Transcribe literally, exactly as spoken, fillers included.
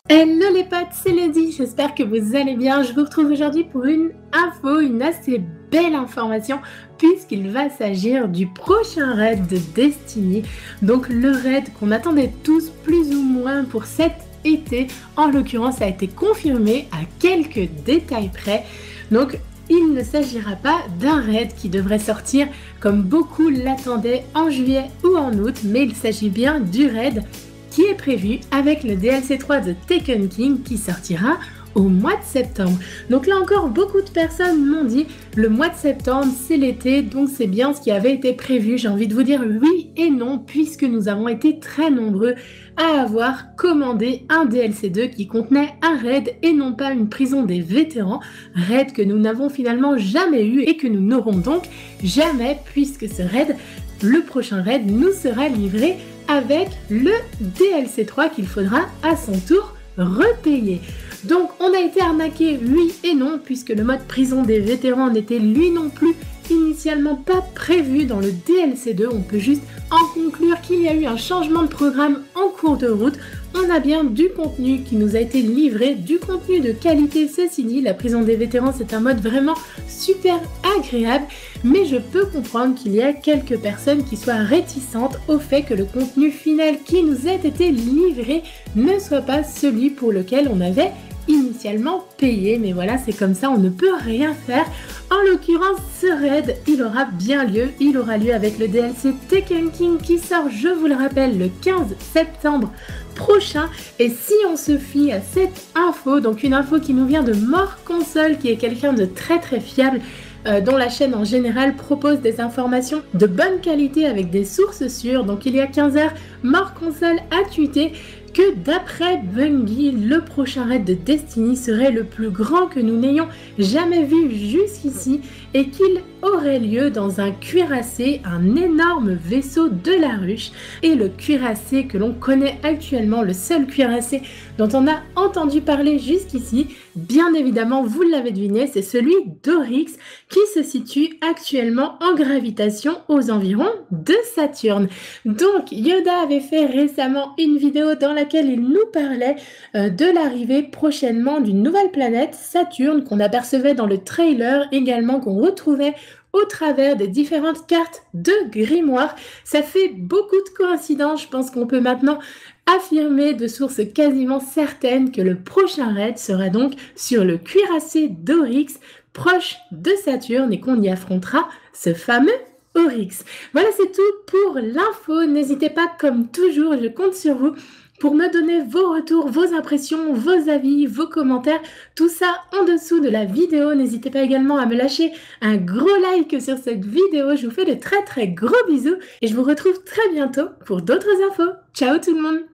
Hello les potes, c'est Lady, j'espère que vous allez bien. Je vous retrouve aujourd'hui pour une info, une assez belle information, puisqu'il va s'agir du prochain raid de Destiny. Donc le raid qu'on attendait tous plus ou moins pour cet été, en l'occurrence a été confirmé à quelques détails près. Donc il ne s'agira pas d'un raid qui devrait sortir comme beaucoup l'attendaient en juillet ou en août, mais il s'agit bien du raid qui est prévu avec le D L C trois de Taken King qui sortira au mois de septembre. Donc là encore, beaucoup de personnes m'ont dit le mois de septembre c'est l'été, donc c'est bien ce qui avait été prévu. J'ai envie de vous dire oui et non, puisque nous avons été très nombreux à avoir commandé un D L C deux qui contenait un raid et non pas une prison des vétérans, raid que nous n'avons finalement jamais eu et que nous n'aurons donc jamais, puisque ce raid, le prochain raid, nous sera livré avec le D L C trois qu'il faudra à son tour repayer. Donc on a été arnaqué, oui et non, puisque le mode prison des vétérans n'était lui non plus initialement pas prévu dans le D L C deux. On peut juste en conclure qu'il y a eu un changement de programme en cours de route. On a bien du contenu qui nous a été livré, du contenu de qualité. Ceci dit, la prison des vétérans c'est un mode vraiment super agréable, mais je peux comprendre qu'il y a quelques personnes qui soient réticentes au fait que le contenu final qui nous a été livré ne soit pas celui pour lequel on avait initialement payé. Mais voilà, c'est comme ça, on ne peut rien faire. En l'occurrence, ce raid, il aura bien lieu. Il aura lieu avec le D L C Taken King qui sort, je vous le rappelle, le quinze septembre prochain. Et si on se fie à cette info, donc une info qui nous vient de Mort Console, qui est quelqu'un de très très fiable, Euh, dont la chaîne en général propose des informations de bonne qualité avec des sources sûres. Donc il y a quinze heures, Mort Console a tweeté que d'après Bungie, le prochain raid de Destiny serait le plus grand que nous n'ayons jamais vu jusqu'ici et qu'il aurait lieu dans un cuirassé, un énorme vaisseau de la ruche. Et le cuirassé que l'on connaît actuellement, le seul cuirassé dont on a entendu parler jusqu'ici, bien évidemment, vous l'avez deviné, c'est celui d'Oryx qui se situe actuellement en gravitation aux environs de Saturne. Donc Yoda avait fait récemment une vidéo dans laquelle il nous parlait euh, de l'arrivée prochainement d'une nouvelle planète, Saturne, qu'on apercevait dans le trailer, également qu'on retrouvait au travers des différentes cartes de grimoire. Ça fait beaucoup de coïncidences, je pense qu'on peut maintenant affirmer de sources quasiment certaines que le prochain raid sera donc sur le cuirassé d'Oryx, proche de Saturne, et qu'on y affrontera ce fameux Oryx. Voilà, c'est tout pour l'info. N'hésitez pas, comme toujours, je compte sur vous pour me donner vos retours, vos impressions, vos avis, vos commentaires, tout ça en dessous de la vidéo. N'hésitez pas également à me lâcher un gros like sur cette vidéo. Je vous fais de très très gros bisous et je vous retrouve très bientôt pour d'autres infos. Ciao tout le monde!